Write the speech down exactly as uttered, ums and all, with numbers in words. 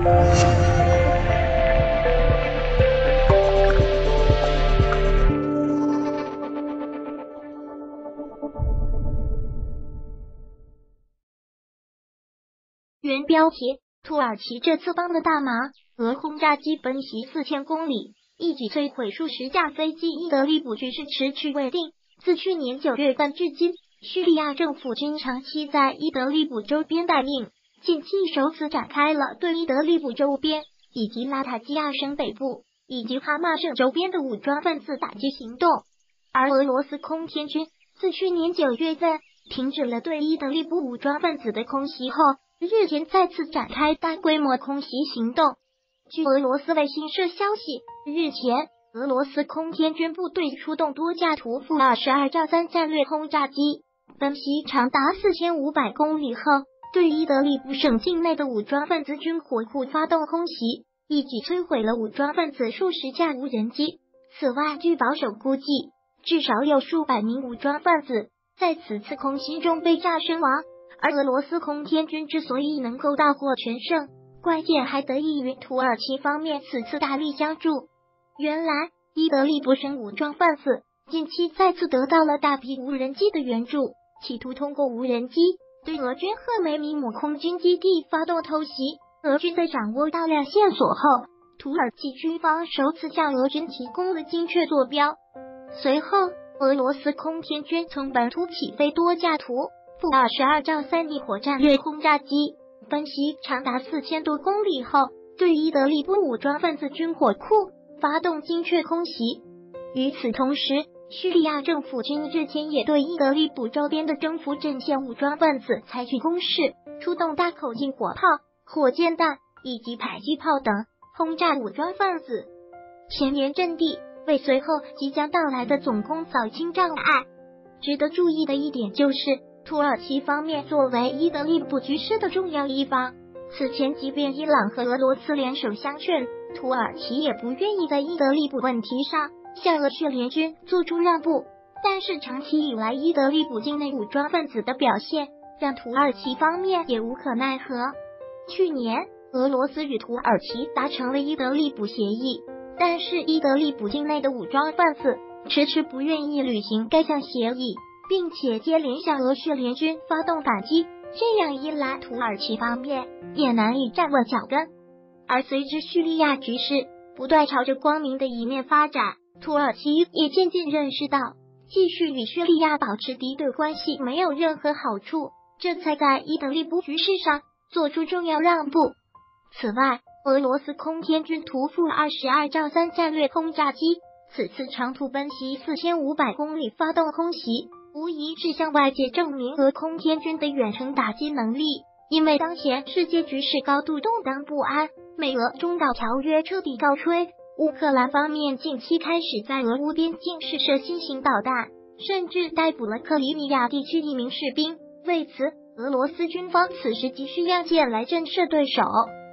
原标题：土耳其这次帮了大忙，俄轰炸机奔袭四千公里，一举摧毁数十架飞机。伊德利卜局势迟迟未定。自去年九月份至今，叙利亚政府军长期在伊德利卜周边待命，近期首次展开了对伊德利卜周边以及拉塔基亚省北部以及哈马省周边的武装分子打击行动。而俄罗斯空天军自去年九月份停止了对伊德利卜武装分子的空袭后，日前再次展开大规模空袭行动。据俄罗斯卫星社消息，日前俄罗斯空天军部队出动多架图负二十二兆三战略轰炸机，奔袭长达四千五百公里后，对伊德利卜省境内的武装分子军火库发动空袭，一举摧毁了武装分子数十架无人机。此外，据保守估计，至少有数百名武装分子在此次空袭中被炸身亡。而俄罗斯空天军之所以能够大获全胜，关键还得益于土耳其方面此次大力相助。原来，伊德利卜省武装分子近期再次得到了大批无人机的援助，企图通过无人机对俄军赫梅米姆空军基地发动偷袭。俄军在掌握大量线索后，土耳其军方首次向俄军提供了精确坐标。随后，俄罗斯空天军从本土起飞多架图负二十二兆三逆火战略轰炸机，奔袭长达四千多公里后，对伊德利卜武装分子军火库发动精确空袭。与此同时，叙利亚政府军日前也对伊德利卜周边的征服阵线武装分子采取攻势，出动大口径火炮、火箭弹以及迫击炮等轰炸武装分子前沿阵地，为随后即将到来的总攻扫清障碍。值得注意的一点就是，土耳其方面作为伊德利卜局势的重要一方，此前即便伊朗和俄罗斯联手相劝，土耳其也不愿意在伊德利卜问题上向俄叙联军做出让步。但是长期以来，伊德利卜境内武装分子的表现让土耳其方面也无可奈何。去年，俄罗斯与土耳其达成了伊德利卜协议，但是伊德利卜境内的武装分子迟迟不愿意履行该项协议，并且接连向俄叙联军发动反击，这样一来，土耳其方面也难以站稳脚跟。而随着叙利亚局势不断朝着光明的一面发展，土耳其也渐渐认识到，继续与叙利亚保持敌对关系没有任何好处，这才在伊德利卜局势上做出重要让步。此外，俄罗斯空天军图负二十二兆三战略轰炸机此次长途奔袭四千五百公里发动空袭，无疑是向外界证明俄空天军的远程打击能力。因为当前世界局势高度动荡不安，美俄中导条约彻底告吹，乌克兰方面近期开始在俄乌边境试射新型导弹，甚至逮捕了克里米亚地区一名士兵。为此，俄罗斯军方此时急需亮剑来震慑对手。